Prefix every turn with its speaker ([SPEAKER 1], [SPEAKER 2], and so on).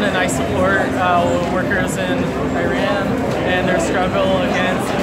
[SPEAKER 1] And I support workers in Iran and their struggle against